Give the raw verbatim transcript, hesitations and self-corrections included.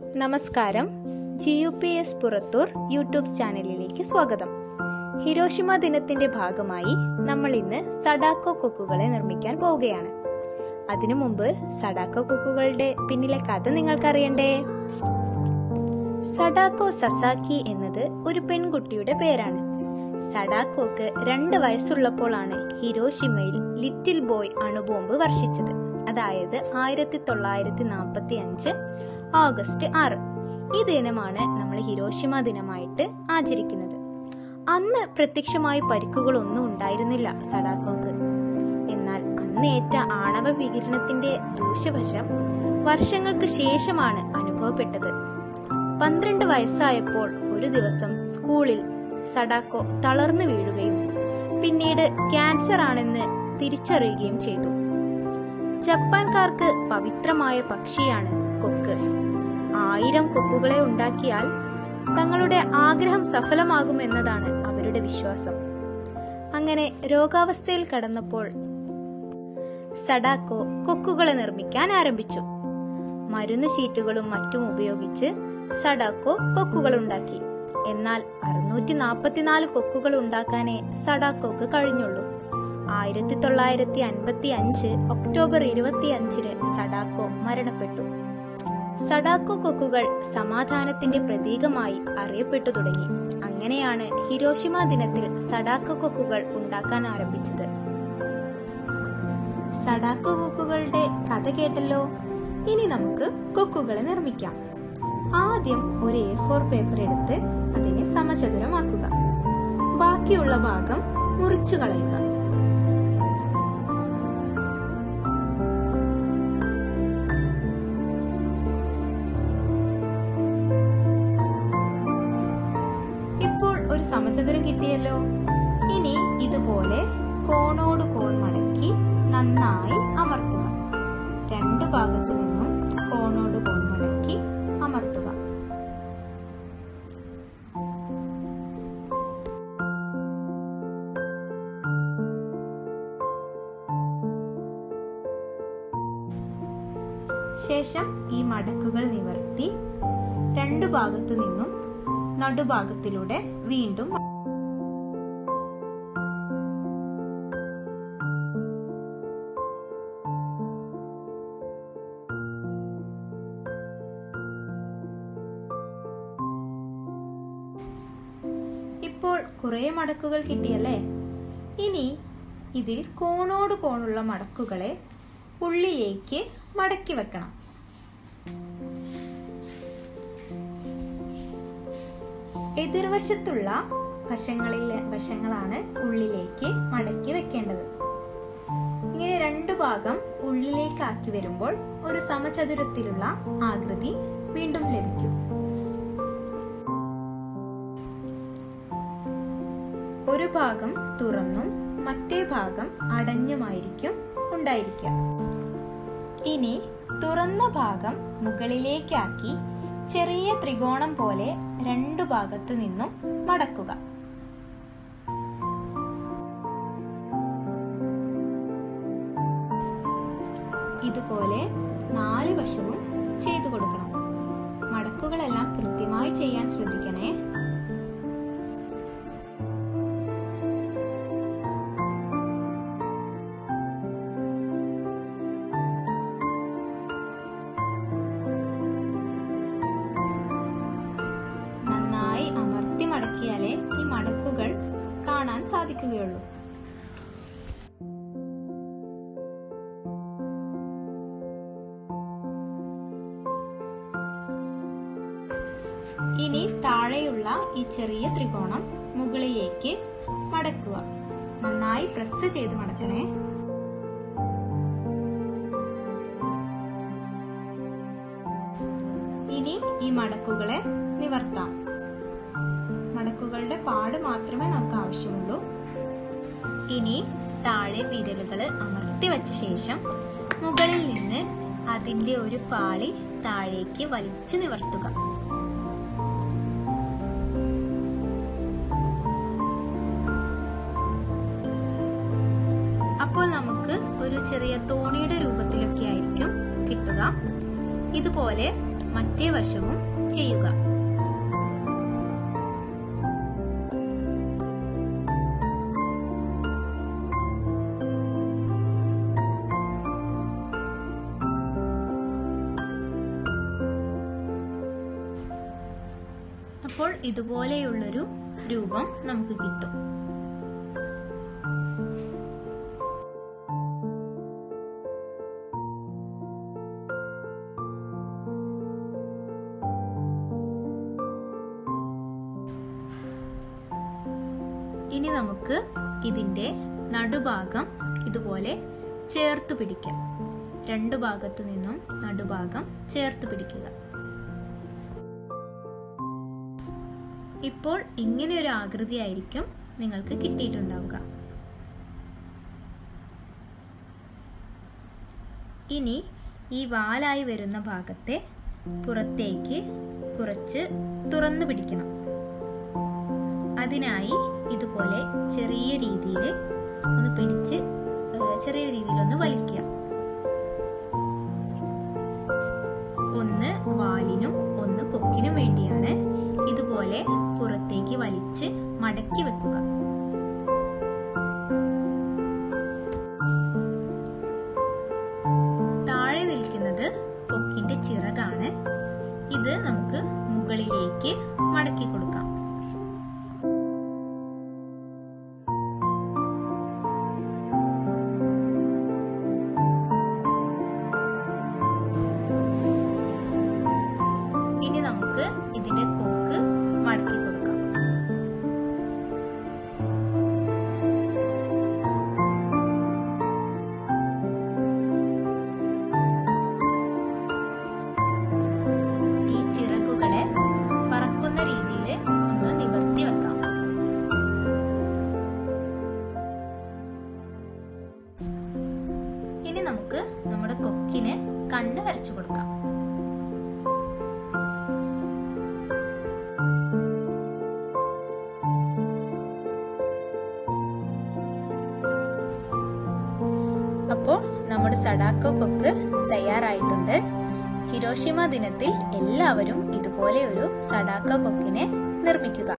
നമസ്കാരം. G U P S Purathur YouTube ചാനലിലേക്ക് സ്വാഗതം. ഹിരോഷിമ ദിനത്തിന്റെ ഭാഗമായി നമ്മൾ ഇന്ന് സഡാക്കോ കൊക്കുകളെ നിർമ്മിക്കാൻ പോവുകയാണ്. അതിനു മുമ്പ് സഡാക്കോ കൊക്കുകളുടെ പിന്നിലെ കഥ നിങ്ങൾക്കറിയണ്ടേ? സഡാക്കോ സസാക്കി എന്നത് ഒരു പെൺകുട്ടിയുടെ പേരാണ്. സഡാക്കോക്ക് രണ്ട് വയസ്സുള്ളപ്പോഴാണ് ഹിരോഷിമയിൽ ലിറ്റിൽ ബോയ് അണുബോംബ് വർഷിച്ചത്. അതായത് ആയിരത്തി തൊള്ളായിരത്തി നാൽപ്പത്തി അഞ്ച് ഓഗസ്റ്റ് ആറ്. ഈ ദിനമാണ് നമ്മൾ ഹിരോഷിമ ദിനമായിട്ട് ആചരിക്കുന്നത്. അന്ന് പ്രത്യക്ഷമായി പരിക്കുകളൊന്നും ഉണ്ടായിരുന്നില്ല സഡാക്കോക്ക്. എന്നാൽ അന്ന് ഏറ്റ ആണവ വികിരണത്തിന്റെ ദൂഷ്യവശം വർഷങ്ങൾക്ക് ശേഷമാണ് അനുഭവപ്പെട്ടത്. പന്ത്രണ്ട് വയസ്സായപ്പോൾ ഒരു ദിവസം സ്കൂളിൽ സഡാക്കോ തളർന്നു വീഴുകയും പിന്നീട് ക്യാൻസർ ആണെന്ന് തിരിച്ചറിയുകയും ചെയ്തു. ജപ്പാൻകാർക്ക് പവിത്രമായ പക്ഷിയാണ് കൊക്ക്. ആയിരം കൊക്കുകളെ ഉണ്ടാക്കിയാൽ തങ്ങളുടെ ആഗ്രഹം സഫലമാകുമെന്നതാണ് അവരുടെ വിശ്വാസം. അങ്ങനെ രോഗാവസ്ഥയിൽ കടന്നപ്പോൾ സഡാക്കോ കൊക്കുകളെ നിർമ്മിക്കാൻ ആരംഭിച്ചു. മരുന്ന് ഷീറ്റുകളും മറ്റും ഉപയോഗിച്ച് സഡാക്കോ കൊക്കുകൾ ഉണ്ടാക്കി. എന്നാൽ അറുന്നൂറ്റി നാൽപ്പത്തിനാല് കൊക്കുകൾ ഉണ്ടാക്കാനേ സഡാക്കോക്ക് കഴിഞ്ഞുള്ളൂ. ആയിരത്തി തൊള്ളായിരത്തി അൻപത്തി അഞ്ച് ഒക്ടോബർ ഇരുപത്തി അഞ്ചിന് സഡാക്കോ മരണപ്പെട്ടു. സഡാക്കോ കൊക്കുകൾ സമാധാനത്തിന്റെ പ്രതീകമായി അറിയപ്പെട്ടു തുടങ്ങി. അങ്ങനെയാണ് ഹിരോഷിമ ദിനത്തിൽ സഡാക്കോ കൊക്കുകൾ ഉണ്ടാക്കാൻ ആരംഭിച്ചത്. സഡാക്കോ കൊക്കുകളുടെ കഥ കേട്ടല്ലോ. ഇനി നമുക്ക് കൊക്കുകളെ നിർമ്മിക്കാം. ആദ്യം ഒരു എ ഫോർ പേപ്പർ എടുത്ത് അതിനെ സമചതുരമാക്കുക. ബാക്കിയുള്ള ഭാഗം മുറിച്ചു കളയുക. ഒരു സമചതുരം കിട്ടിയല്ലോ. ഇനി ഇതുപോലെ കോണോട് കോൺ മടക്കി നന്നായി അമർത്തുക. രണ്ട് ഭാഗത്തു നിന്നും കോണോട് കോൺ മടക്കി അമർത്തുക. ശേഷം ഈ മടക്കുകൾ നിവർത്തി രണ്ടു ഭാഗത്തു നിന്നും നടുഭാഗത്തിലൂടെ വീണ്ടും ഇപ്പോൾ കുറെ മടക്കുകൾ കിട്ടിയല്ലേ. ഇനി ഇതിൽ കോണോട് കോണുള്ള മടക്കുകളെ ഉള്ളിലേക്ക് മടക്കി വെക്കണം. എതിർവശത്തുള്ള വശങ്ങളിലെ വശങ്ങളാണ് ഉള്ളിലേക്ക് മടക്കി വെക്കേണ്ടത്. ഇങ്ങനെ രണ്ടു ഭാഗം ഉള്ളിലേക്ക് ആക്കി വരുമ്പോൾ ഒരു സമചതുരത്തിലുള്ള ആകൃതി വീണ്ടും ലഭിക്കും. ഒരു ഭാഗം തുറന്നും മറ്റേ ഭാഗം അടഞ്ഞുമായിരിക്കും ഉണ്ടായിരിക്കുക. ഇനി തുറന്ന ഭാഗം മുകളിലേക്കാക്കി ചെറിയ ത്രികോണം പോലെ രണ്ടു ഭാഗത്തു നിന്നും മടക്കുക. ഇതുപോലെ നാല് വശവും ചെയ്തു കൊടുക്കണം. മടക്കുകളെല്ലാം കൃത്യമായി ചെയ്യാൻ ശ്രദ്ധിക്കണേ. മടക്കിയാലേ ഈ മടക്കുകൾ കാണാൻ സാധിക്കുകയുള്ളൂ. ഇനി താഴെയുള്ള ഈ ചെറിയ ത്രികോണം മുകളിലേക്ക് മടക്കുക. നന്നായി പ്രസ് ചെയ്ത് മടക്കണേ. ഇനി ഈ മടക്കുകളെ നിവർത്താം. മടക്കുകളുടെ പാട് മാത്രമേ നമുക്ക് ആവശ്യമുള്ളൂ. ഇനി താഴെ വിരലുകൾ അമർത്തി വെച്ച ശേഷം മുകളിൽ നിന്ന് അതിന്റെ ഒരു പാളി താഴേക്ക് വലിച്ചു നിവർത്തുക. അപ്പോൾ നമുക്ക് ഒരു ചെറിയ തോണിയുടെ രൂപത്തിലൊക്കെ ആയിരിക്കും കിട്ടുക. ഇതുപോലെ മറ്റേ വശവും ചെയ്യുക. അപ്പോൾ ഇതുപോലെയുള്ളൊരു രൂപം നമുക്ക് കിട്ടും. ഇനി നമുക്ക് ഇതിന്റെ നടുഭാഗം ഇതുപോലെ ചേർത്ത് പിടിക്കാം. രണ്ടു ഭാഗത്തു നിന്നും നടുഭാഗം ചേർത്ത് പിടിക്കുക. ഇപ്പോൾ ഇങ്ങനെ ഒരു ആകൃതി ആയിരിക്കും നിങ്ങൾക്ക് കിട്ടിയിട്ടുണ്ടാവുക. ഇനി ഈ വാലായി വരുന്ന ഭാഗത്തെ പുറത്തേക്ക് കുറച്ച് തുറന്നു പിടിക്കണം. അതിനായി ഇതുപോലെ ചെറിയ രീതിയിൽ ഒന്ന് പിടിച്ച് ചെറിയ രീതിയിൽ ഒന്ന് വലിക്കുക. ഒന്ന് വാലിനും ഒന്ന് കൊക്കിനും വേണ്ടിയാണ് ഇതുപോലെ പുറത്തേക്ക് വലിച്ച് മടക്കി വെക്കുക. താഴെ നിൽക്കുന്നത് കൊക്കിന്റെ ചിറകാണ്. ഇത് നമുക്ക് മുകളിലേക്ക് മടക്കി കൊടുക്കാം. ഇനി നമുക്ക് ഇതിന്റെ കൊക്ക് മടക്കി കൊടുക്കാം. ഈ ചിറകുകളെ പറക്കുന്ന രീതിയിൽ ഒന്ന് നിവർത്തി വെക്കാം. ഇനി നമുക്ക് നമ്മുടെ കൊക്കിന് കണ്ണ് വരച്ചു കൊടുക്കാം. അപ്പോൾ നമ്മുടെ സഡാക്കോ കൊക്ക് തയ്യാറായിട്ടുണ്ട്. ഹിരോഷിമ ദിനത്തിൽ എല്ലാവരും ഇതുപോലെ ഒരു സഡാക്കോ കൊക്കിനെ നിർമ്മിക്കുക.